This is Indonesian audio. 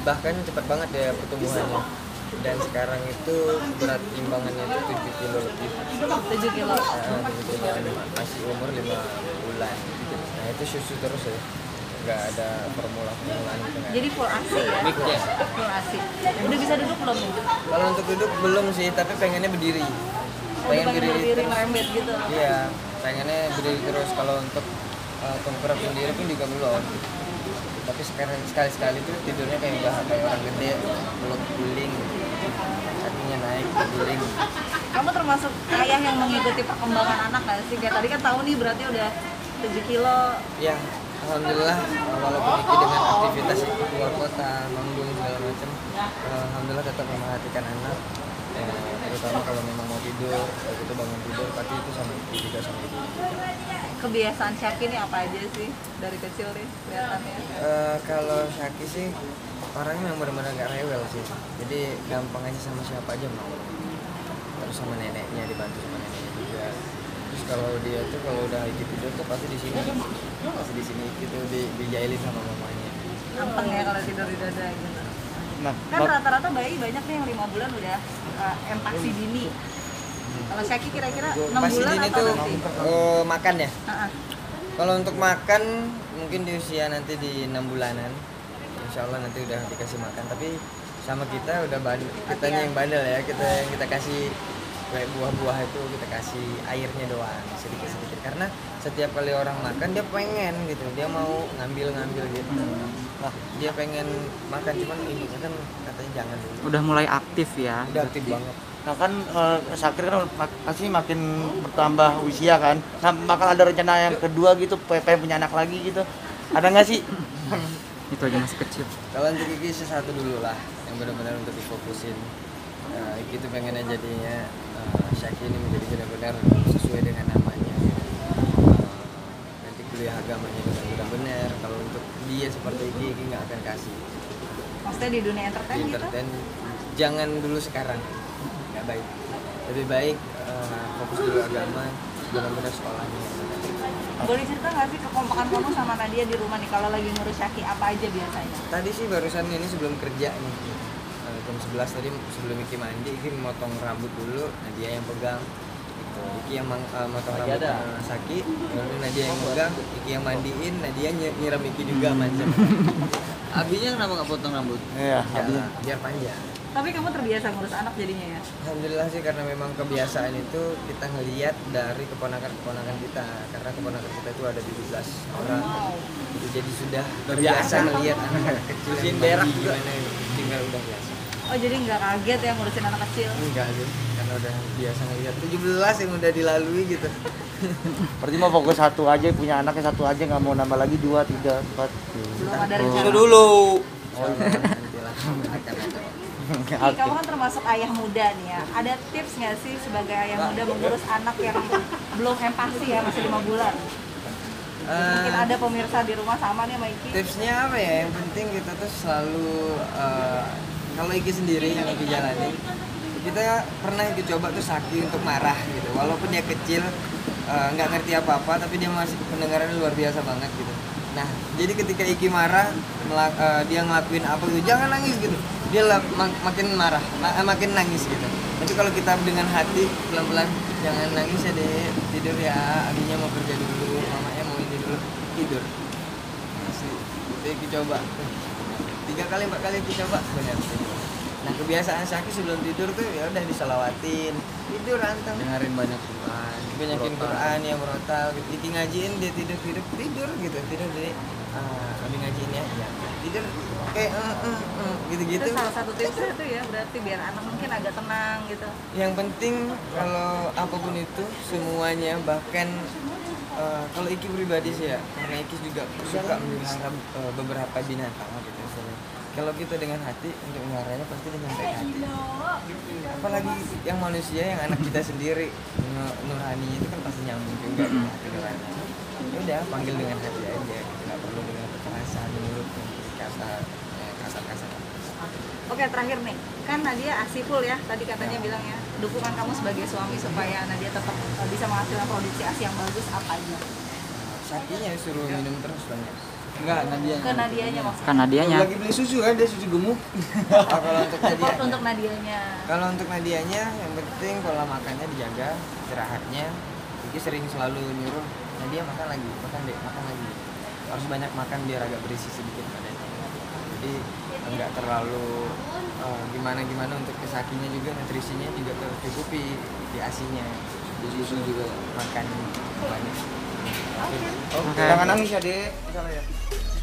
bahkan cepat banget ya pertumbuhannya. Dan sekarang itu berat timbangannya itu 7 kilo lebih. 7 kilo. 7 kilo, masih umur 5 bulan. Nah itu susu terus ya, nggak ada formulaan gitu. Jadi full ASI ya? Mix ya. Full ASI. Udah bisa duduk belum nih? Kalau untuk duduk belum sih, tapi pengennya berdiri. Pengen berdiri merembet gitu? Iya, pengennya berdiri terus. Kalau untuk tengkurap sendiri pun juga belum. Tapi sekarang sekali-sekali tuh tidurnya kayak orang gede, peluk guling, kakinya naik, guling. Kamu termasuk ayah yang mengikuti perkembangan anak nggak sih? Kayak tadi kan tahu nih berarti udah 7 kilo. Ya, alhamdulillah walaupun Iki dengan aktivitas keluar kota, manggung segala macam, alhamdulillah tetap memperhatikan anak. Terutama kalau memang mau tidur, kalau itu bangun tidur, pasti itu sama Iki juga sama Ibu. Kebiasaan Syaki ini apa aja sih dari kecil nih kelihatannya? Kalau Syaki sih orangnya yang benar-benar gak rewel sih, jadi gampang aja sama siapa aja mau. Terus sama neneknya, dibantu sama neneknya juga. Terus kalau dia tuh kalau udah Iki tidur tuh pasti di sini Iki tuh dijailin sama mamanya. Anteng ya kalau tidur di dada gitu. Nah, Kan rata-rata bayi banyak nih yang 5 bulan udah empasi dini. Kalau Syaki kira-kira 6 Pasti bulan dini atau tuh nanti? makan ya. Heeh. Kalau untuk makan mungkin di usia nanti di 6 bulanan, insya Allah nanti udah dikasih makan. Tapi sama kita udah kitanya yang bandel ya, kita kasih kayak buah-buah itu kita kasih airnya doang sedikit-sedikit. Karena setiap kali orang makan dia pengen gitu, dia mau ngambil gitu. Nah, dia pengen makan cuman ibunya kan katanya jangan dulu. udah mulai aktif ya. Udah aktif banget. Nah kan Syakir kan pasti makin bertambah usia kan. Nah, bakal ada rencana yang kedua gitu, pengen punya anak lagi gitu. Ada nggak sih? Itu aja masih kecil. Kalau untuk Iki satu dulu lah yang benar-benar untuk difokusin. Iki tuh pengennya jadinya Syaki ini menjadi benar-benar sesuai dengan namanya. Nanti kuliah agamanya dengan benar-benar. Kalau untuk dia seperti Iki nggak akan kasih. Maksudnya di dunia entertain gitu? Entertain jangan dulu sekarang, nggak baik. Lebih baik fokus dulu agama, benar-benar sekolahnya. Boleh cerita nggak sih kekompakan kamu sama Nadia di rumah nih kalau lagi ngurus Syaki apa aja biasanya? Tadi sih barusan ini sebelum kerja nih, jam 11 tadi sebelum Iki mandi, Iki motong rambut dulu, Nadia yang pegang. Gitu. Iki yang motong rambut Syaki, lalu Nadia yang pegang, Iki yang mandiin, Nadia nyiram Iki juga macam. Abinya kenapa nggak potong rambut? Iya, Ya, biar panjang. Tapi kamu terbiasa ngurus anak jadinya ya? Alhamdulillah sih karena memang kebiasaan itu kita ngelihat dari keponakan kita, karena keponakan kita itu ada 17 orang. Jadi sudah terbiasa ngelihat anak kecil yang berak gimana, tinggal udah biasa. Oh jadi nggak kaget ya ngurusin anak kecil? Enggak sih, karena udah biasa ngelihat 17 yang udah dilalui gitu. Berarti mau fokus satu aja, punya anaknya satu aja, nggak mau nambah lagi 2, 3, 4. Belum ada rencana? Itu dulu. Oh, nantilah akan ada. Ki, kamu kan termasuk ayah muda nih ya. Ada tips nggak sih sebagai ayah muda mengurus anak yang belum empati ya, masih 5 bulan? Mungkin ada pemirsa di rumah sama nih sama Iki. Tipsnya apa ya? Yang penting kita tuh selalu kalau Iki sendiri yang Iki jalani, kita pernah Iki coba tuh Syaki untuk marah gitu. Walaupun dia kecil, nggak ngerti apa-apa, tapi dia masih pendengarannya luar biasa banget gitu. Nah, jadi ketika Iki marah, dia ngelakuin apa gitu, jangan nangis gitu. Dia makin marah, makin nangis gitu. Tapi kalau kita dengan hati pelan-pelan, jangan nangis ya deh, tidur ya, abinya mau kerja dulu, mamanya mau ini dulu, tidur. Asli, itu Iki coba. 3 kali 4 kali Iki coba, benar. Nah kebiasaan Syaki sebelum tidur tuh ya udah diselawatin, tidur anteng. Dengerin banyak Quran. Banyakin Quran ya merotal, gitu. Iki ngajiin dia tidur gitu, tidur jadi abi ngajiin ya, tidur kayak gitu-gitu. Itu salah satu tipsnya tuh ya, berarti biar anak mungkin agak tenang gitu. Yang penting kalau apapun itu semuanya, bahkan kalau Iki pribadi sih ya, karena Iki juga suka melihara beberapa binatang gitu misalnya. Kalau kita dengan hati untuk meliharanya pasti dengan baik hati. Apalagi yang manusia, yang anak kita sendiri, nurani itu kan pasti nyambung juga dengan hati nurani. Ya udah panggil dengan hati aja, nggak perlu dengan kekerasan mulut kasar-kasar. Oke, terakhir nih, kan Nadia asiful ya, tadi katanya bilang ya, dukungan kamu sebagai suami supaya Nadia tetap bisa menghasilkan produksi ASI yang bagus apa aja? Syakinya suruh minum terus banyak. Enggak, Ke Nadianya maksudnya. Kan Nadianya. lagi beli susu kan, dia susu gemuk. Kalau untuk Support Nadia, untuk Nadianya. kalau untuk Nadianya yang penting pola makannya dijaga, istirahatnya. Iki sering selalu nyuruh Nadia makan lagi, makan deh, makan lagi. Harus banyak makan biar agak berisi sedikit badannya. Jadi enggak terlalu gimana untuk kesakinya juga, nutrisinya juga tercukupi di asinya. Di susu juga makan banyak. Jangan nangis ya, Dek. Misalnya ya.